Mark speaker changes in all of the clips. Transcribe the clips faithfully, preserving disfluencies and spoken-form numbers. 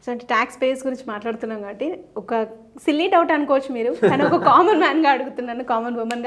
Speaker 1: So అంటే tax face గురించి మాట్లాడుతున్నాం కాబట్టి ఒక సిల్లీ డౌట్ అనుకోవచ్చు మీరు, కానీ ఒక కామన్ మ్యాన్గా అడుగుతున్నాను, కామన్ ఉమెన్గా.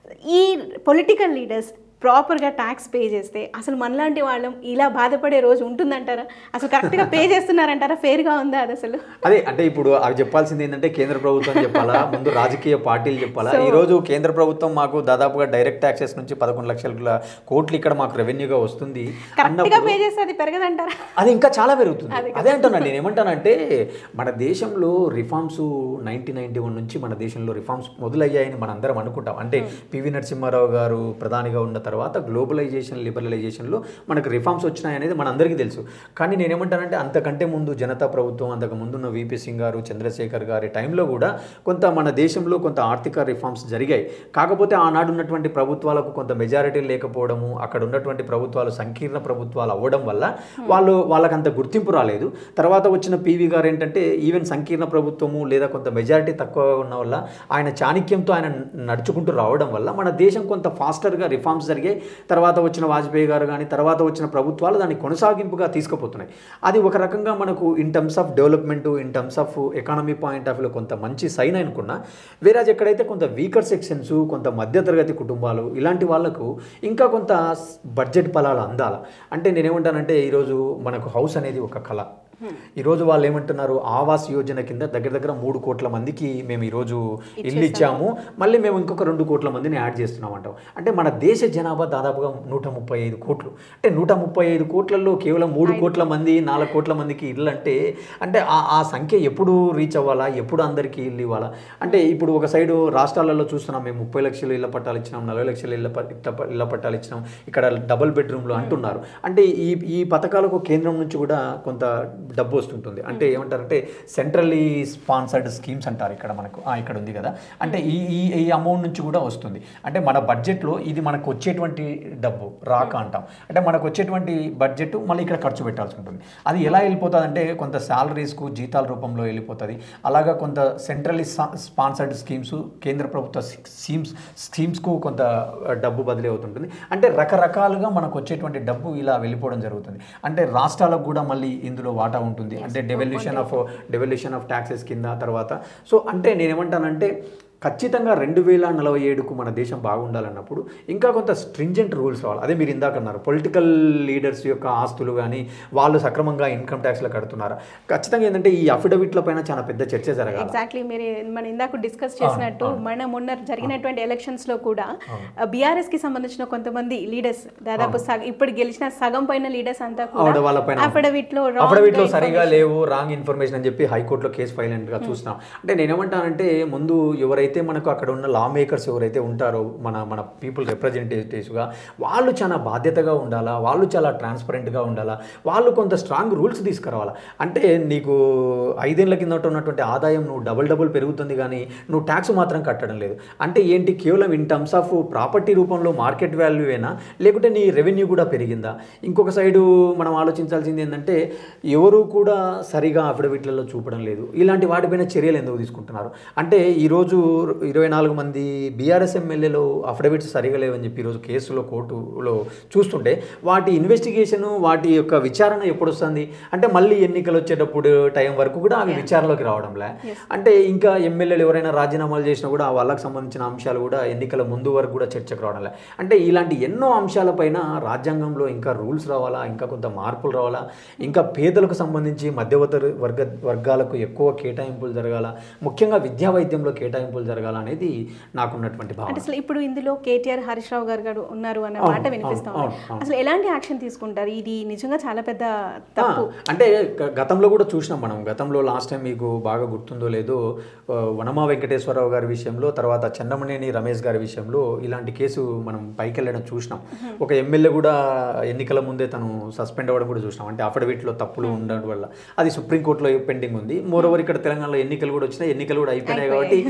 Speaker 1: ఈ పొలిటికల్ లీడర్స్ ప్రాపర్గా ట్యాక్స్ పే చేస్తే అసలు మనలాంటి వాళ్ళం ఇలా బాధపడే రోజు ఉంటుందంటారా? అసలు కరెక్ట్గా పే చేస్తున్నారంటారా? ఫెయిర్గా ఉందా అది అసలు?
Speaker 2: అదే అంటే ఇప్పుడు అవి చెప్పాల్సింది ఏంటంటే కేంద్ర ప్రభుత్వం చెప్పాలా, ముందు రాజకీయ పార్టీలు చెప్పాలా. ఈరోజు కేంద్ర ప్రభుత్వం మాకు దాదాపుగా డైరెక్ట్ ట్యాక్సెస్ నుంచి పదకొండు లక్షల కోట్లు ఇక్కడ మాకు రెవెన్యూగా వస్తుంది
Speaker 1: కరెక్ట్గా పే చేస్తే అది పెరగదంటారా?
Speaker 2: అది ఇంకా చాలా పెరుగుతుంది. అదే అంటున్నాను నేను. ఏమంటానంటే మన దేశంలో రిఫార్మ్స్ నైన్టీన్ నైన్టీ వన్ నుంచి మన దేశంలో రిఫార్మ్స్ మొదలయ్యాయని మనం అందరం అనుకుంటాం. అంటే పివి నరసింహారావు గారు ప్రధానిగా ఉన్న తర్వాత గ్లోబలైజేషన్ లిబరలైజేషన్లో మనకు రిఫార్మ్స్ వచ్చినాయనేది మన అందరికీ తెలుసు. కానీ నేనేమంటానంటే అంతకంటే ముందు జనతా ప్రభుత్వం, అంతకు ముందున్న విపి సింగ్ గారు, చంద్రశేఖర్ గారి టైంలో కూడా కొంత మన దేశంలో కొంత ఆర్థిక రిఫార్మ్స్ జరిగాయి. కాకపోతే ఆనాడు ఉన్నటువంటి ప్రభుత్వాలకు కొంత మెజారిటీ లేకపోవడము, అక్కడ ఉన్నటువంటి ప్రభుత్వాలు సంకీర్ణ ప్రభుత్వాలు అవ్వడం వల్ల వాళ్ళు వాళ్ళకంత గుర్తింపు రాలేదు. తర్వాత వచ్చిన పివి గారు ఏంటంటే ఈవెన్ సంకీర్ణ ప్రభుత్వము లేదా కొంత మెజారిటీ తక్కువ ఉన్న వల్ల ఆయన చాణక్యంతో ఆయన నడుచుకుంటూ రావడం వల్ల మన దేశం కొంత ఫాస్టర్గా రిఫార్మ్స్ జరిగాయి. తర్వాత వచ్చిన వాజ్పేయి గారు కానీ తర్వాత వచ్చిన ప్రభుత్వాలు దాన్ని కొనసాగింపుగా తీసుకుపోతున్నాయి. అది ఒక రకంగా మనకు in terms of development, in terms of economy point of వ్యూలో కొంత మంచి సైన్ అనుకున్నా. వేరే ఎక్కడైతే కొంత వీకర్ సెక్షన్స్, కొంత మధ్యతరగతి కుటుంబాలు ఇలాంటి వాళ్ళకు ఇంకా కొంత బడ్జెట్ ఫలాలు అందాల. అంటే నేనేమంటానంటే ఈరోజు మనకు హౌస్ అనేది ఒక కళ. ఈరోజు వాళ్ళు ఏమంటున్నారు, ఆవాస్ యోజన కింద దగ్గర దగ్గర మూడు కోట్ల మందికి మేము ఈరోజు ఇల్లు ఇచ్చాము, మళ్ళీ మేము ఇంకొక రెండు కోట్ల మందిని యాడ్ చేస్తున్నాం అంటాం. అంటే మన దేశ జనాభా దాదాపుగా నూట ముప్పై ఐదు కోట్లు. అంటే నూట ముప్పై ఐదు కోట్లలో కేవలం మూడు కోట్ల మంది, నాలుగు కోట్ల మందికి ఇల్లు అంటే అంటే ఆ సంఖ్య ఎప్పుడు రీచ్ అవ్వాలా, ఎప్పుడు అందరికీ ఇల్లు ఇవ్వాలా? అంటే ఇప్పుడు ఒక సైడు రాష్ట్రాలలో చూస్తున్నాం, మేము ముప్పై లక్షలు ఇళ్ళ పట్టాలు ఇచ్చినాం, నలభై లక్షలు ఇళ్ళ ఇళ్ళ పట్టాలు ఇచ్చినాం, ఇక్కడ డబుల్ బెడ్రూమ్లు అంటున్నారు. అంటే ఈ ఈ పథకాలకు కేంద్రం నుంచి కూడా కొంత డబ్బు వస్తుంటుంది. అంటే ఏమంటారంటే సెంట్రల్లీ స్పాన్సర్డ్ స్కీమ్స్ అంటారు ఇక్కడ మనకు, ఇక్కడ ఉంది కదా. అంటే ఈ ఈ అమౌంట్ నుంచి కూడా వస్తుంది. అంటే మన బడ్జెట్లో ఇది మనకు వచ్చేటువంటి డబ్బు రాక అంటాం. అంటే మనకు వచ్చేటువంటి బడ్జెట్ మళ్ళీ ఇక్కడ ఖర్చు పెట్టాల్సి ఉంటుంది. అది ఎలా వెళ్ళిపోతుంది అంటే కొంత శాలరీస్కు జీతాల రూపంలో వెళ్ళిపోతుంది. అలాగా కొంత సెంట్రల్లీ స్పాన్సర్డ్ స్కీమ్స్, కేంద్ర ప్రభుత్వ స్కీమ్స్ స్కీమ్స్కు కొంత డబ్బు బదిలీ అవుతుంటుంది. అంటే రకరకాలుగా మనకు వచ్చేటువంటి డబ్బు ఇలా వెళ్ళిపోవడం జరుగుతుంది. అంటే రాష్ట్రాలకు కూడా మళ్ళీ ఇందులో వాటా ఉంటుంది. అంటే devolution of devolution of taxes కింద తర్వాత. సో అంటే నేనేమంటానంటే ఖచ్చితంగా రెండు వేల నలభై ఏడుకు మన దేశం బాగుండాలన్నప్పుడు ఇంకా కొంత స్ట్రింజెంట్ రూల్స్ రావాలి. అదే మీరు ఇందాక అన్నారు, పొలిటికల్ లీడర్స్ యొక్క ఆస్తులు కానీ వాళ్ళు సక్రమంగా ఇన్కమ్ ట్యాక్స్లో కడుతున్నారా? ఖచ్చితంగా ఏంటంటే ఈ అఫిడవిట్ల పైన చాలా పెద్ద చర్చ జరగాలి.
Speaker 1: ఎగ్జాక్ట్లీ మీరు మన ఇందాక డిస్కస్ చేసినట్టు మన మొన్న జరిగినటువంటి ఎలక్షన్స్లో కూడా బీఆర్ఎస్కి సంబంధించిన కొంతమంది లీడర్స్ దాదాపు ఇప్పుడు గెలిచిన సగం పైన లీడర్స్ అంతా కూడా అఫిడవిట్లో
Speaker 2: అఫిడవిట్లో సరిగా లేవు, రాంగ్ ఇన్ఫర్మేషన్ అని చెప్పి హైకోర్టులో కేసు ఫైల్ అయినట్టుగా చూస్తున్నాం. అంటే నేనేమంటానంటే ముందు ఎవరైతే అయితే మనకు అక్కడ ఉన్న లా మేకర్స్ ఎవరైతే ఉంటారో మన మన పీపుల్ రిప్రజెంటేటివ్స్గా వాళ్ళు చాలా బాధ్యతగా ఉండాలా, వాళ్ళు చాలా ట్రాన్స్పరెంట్గా ఉండాలా, వాళ్ళు కొంత స్ట్రాంగ్ రూల్స్ తీసుకురావాలా. అంటే నీకు ఐదేళ్ల కిందట ఉన్నటువంటి ఆదాయం నువ్వు డబుల్ డబుల్ పెరుగుతుంది కానీ నువ్వు ట్యాక్స్ మాత్రం కట్టడం లేదు. అంటే ఏంటి, కేవలం ఇన్ టర్మ్స్ ఆఫ్ ప్రాపర్టీ రూపంలో మార్కెట్ వాల్యూవేనా, లేకుంటే నీ రెవెన్యూ కూడా పెరిగిందా? ఇంకొక సైడు మనం ఆలోచించాల్సింది ఏంటంటే ఎవరు కూడా సరిగా అఫిడవిట్లలో చూపడం లేదు. ఇలాంటి వాటిపైన చర్యలు ఎందుకు తీసుకుంటున్నారు అంటే ఈరోజు ఇరవై నాలుగు మంది బీఆర్ఎస్ ఎమ్మెల్యేలు అఫిడవిట్స్ సరిగా లేవని చెప్పి ఈరోజు కేసులో కోర్టులో చూస్తుంటే వాటి ఇన్వెస్టిగేషను, వాటి యొక్క విచారణ ఎప్పుడు వస్తుంది అంటే మళ్ళీ ఎన్నికలు వచ్చేటప్పుడు టైం వరకు కూడా అవి విచారణలోకి రావడంలే. అంటే ఇంకా ఎమ్మెల్యేలు ఎవరైనా రాజీనామాలు చేసినా కూడా వాళ్ళకి సంబంధించిన అంశాలు కూడా ఎన్నికల ముందు వరకు కూడా చర్చకు రావడంలే. అంటే ఇలాంటి ఎన్నో అంశాలపైన రాజ్యాంగంలో ఇంకా రూల్స్ రావాలా, ఇంకా కొంత మార్పులు రావాలా, ఇంకా పేదలకు సంబంధించి మధ్యవర్తి వర్గ వర్గాలకు ఎక్కువ కేటాయింపులు జరగాల, ముఖ్యంగా విద్యా వైద్యంలో కేటాయింపులు జరగాలనేది నాకున్నటువంటి భావన.
Speaker 1: అసలు ఇప్పుడు ఇందులో కేటీఆర్, హరీష్ రావు గారు గారు ఉన్నారు అన్న మాట వినిపిస్తాం. అసలు ఎలాంటి యాక్షన్ తీసుకుంటారు? ఇది నిజంగా చాలా పెద్ద తప్పు.
Speaker 2: అంటే గతంలో కూడా చూసినాం మనం. గతంలో లాస్ట్ టైం మీకు బాగా గుర్తుందో లేదో వనమా వెంకటేశ్వరరావు గారి విషయంలో, తర్వాత చెన్నమనేని రమేష్ గారి విషయంలో ఇలాంటి కేసు మనం పైకి వెళ్ళడం చూసినాం. ఒక ఎమ్మెల్యే కూడా ఎన్నికల ముందే తను సస్పెండ్ అవ్వడం కూడా చూసినాం. అంటే అఫిడవిట్లో తప్పులు ఉండడం వల్ల అది సుప్రీంకోర్టులో పెండింగ్ ఉంది. మోరోవర్ ఇక్కడ తెలంగాణలో ఎన్నికలు కూడా వచ్చినాయి, ఎన్నికలు కూడా అయిపోయినాయి కాబట్టి అది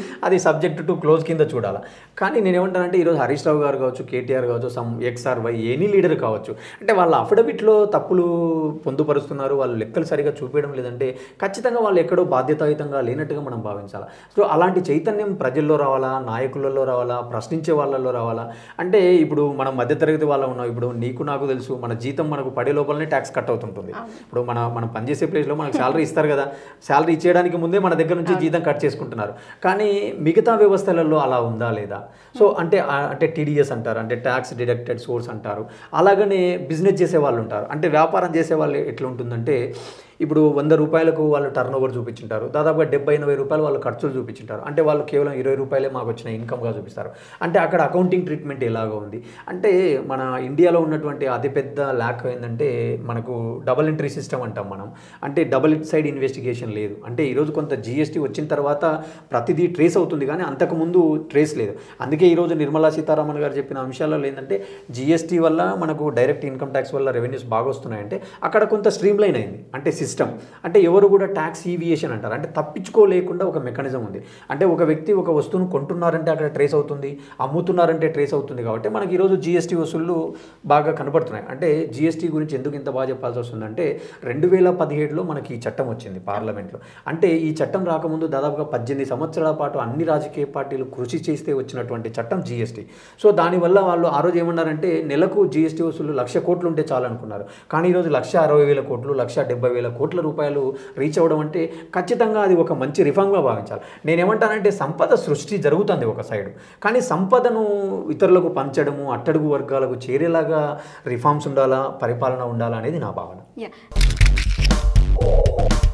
Speaker 2: సబ్జెక్ట్ టు క్లోజ్ కింద చూడాలి. కానీ నేను ఏమంటానంటే ఈరోజు హరీష్ రావు గారు కావచ్చు, కేటీఆర్ కావచ్చు, some X R Y any leader కావచ్చు, అంటే వాళ్ళ అఫిడవిట్లో తప్పులు పొందుపరుస్తున్నారు, వాళ్ళు లెక్కలు సరిగా చూపించడం లేదంటే ఖచ్చితంగా వాళ్ళు ఎక్కడో బాధ్యతాయుతంగా లేనట్టుగా మనం భావించాలి. సో అలాంటి చైతన్యం ప్రజల్లో రావాలా, నాయకులలో రావాలా, ప్రశ్నించే వాళ్ళల్లో రావాలా. అంటే ఇప్పుడు మనం మధ్యతరగతి వాళ్ళ ఉన్నాం, ఇప్పుడు నీకు నాకు తెలుసు మన జీతం మనకు పడే లోపలనే ట్యాక్స్ కట్ అవుతుంటుంది. ఇప్పుడు మన మనం పనిచేసే ప్లేస్లో మనకు శాలరీ ఇస్తారు కదా, శాలరీ ఇచ్చేయడానికి ముందే మన దగ్గర నుంచి జీతం కట్ చేసుకుంటున్నారు. కానీ మిగతా వ్యవస్థలలో అలా ఉందా లేదా? సో అంటే అంటే టీడీఎస్ అంటారు, అంటే ట్యాక్స్ డిడక్టెడ్ సోర్స్ అంటారు. అలాగనే బిజినెస్ చేసే వాళ్ళు ఉంటారు, అంటే వ్యాపారం చేసే వాళ్ళు ఎట్లా ఉంటుందంటే ఇప్పుడు వంద రూపాయలకు వాళ్ళు టర్న్ ఓవర్ చూపించుంటారు, దాదాపుగా డెబ్బై ఎనభై రూపాయలు వాళ్ళు ఖర్చులు చూపించుంటారు, అంటే వాళ్ళు కేవలం ఇరవై రూపాయలే మాకు వచ్చిన ఇన్కమ్గా చూపిస్తారు. అంటే అక్కడ అకౌంటింగ్ ట్రీట్మెంట్ ఎలాగో ఉంది. అంటే మన ఇండియాలో ఉన్నటువంటి అతిపెద్ద ల్యాక్ ఏంటంటే మనకు డబుల్ ఎంట్రీ సిస్టమ్ అంటాం మనం, అంటే డబుల్ సైడ్ ఇన్వెస్టిగేషన్ లేదు. అంటే ఈరోజు కొంత జిఎస్టీ వచ్చిన తర్వాత ప్రతిదీ ట్రేస్ అవుతుంది, కానీ అంతకుముందు ట్రేస్ లేదు. అందుకే ఈరోజు నిర్మలా సీతారామన్ గారు చెప్పిన అంశాలలో ఏంటంటే జిఎస్టీ వల్ల మనకు డైరెక్ట్ ఇన్కమ్ ట్యాక్స్ వల్ల రెవెన్యూస్ బాగా వస్తున్నాయంటే అక్కడ కొంత స్ట్రీమ్ లైన్ అయింది. అంటే సిస్టమ్ అంటే ఎవరు కూడా ట్యాక్స్ ఈవియేషన్ అంటారు, అంటే తప్పించుకోలేకుండా ఒక మెకానిజం ఉంది. అంటే ఒక వ్యక్తి ఒక వస్తువును కొంటున్నారంటే అక్కడ ట్రేస్ అవుతుంది, అమ్ముతున్నారంటే ట్రేస్ అవుతుంది. కాబట్టి మనకి ఈరోజు జిఎస్టీ వసూళ్ళు బాగా కనబడుతున్నాయి. అంటే జిఎస్టీ గురించి ఎందుకు ఇంత బాగా చెప్పాల్సి వస్తుందంటే రెండు వేల పదిహేడులో మనకి ఈ చట్టం వచ్చింది పార్లమెంట్లో. అంటే ఈ చట్టం రాకముందు దాదాపుగా పద్దెనిమిది సంవత్సరాల పాటు అన్ని రాజకీయ పార్టీలు కృషి చేస్తే వచ్చినటువంటి చట్టం జిఎస్టీ. సో దానివల్ల వాళ్ళు ఆ రోజు ఏమన్నారంటే నెలకు జిఎస్టీ వసూలు లక్ష కోట్లు ఉంటే చాలనుకున్నారు. కానీ ఈరోజు లక్ష అరవై వేల కోట్లు లక్ష డెబ్బై వేల కోట్ల రూపాయలు రీచ్ అవ్వడం అంటే ఖచ్చితంగా అది ఒక మంచి రిఫార్మ్గా భావించాలి. నేనేమంటానంటే సంపద సృష్టి జరుగుతుంది ఒక సైడ్, కానీ సంపదను ఇతరులకు పంచడము, అట్టడుగు వర్గాలకు చేరేలాగా రిఫార్మ్స్ ఉండాలా, పరిపాలన ఉండాలా అనేది నా భావన.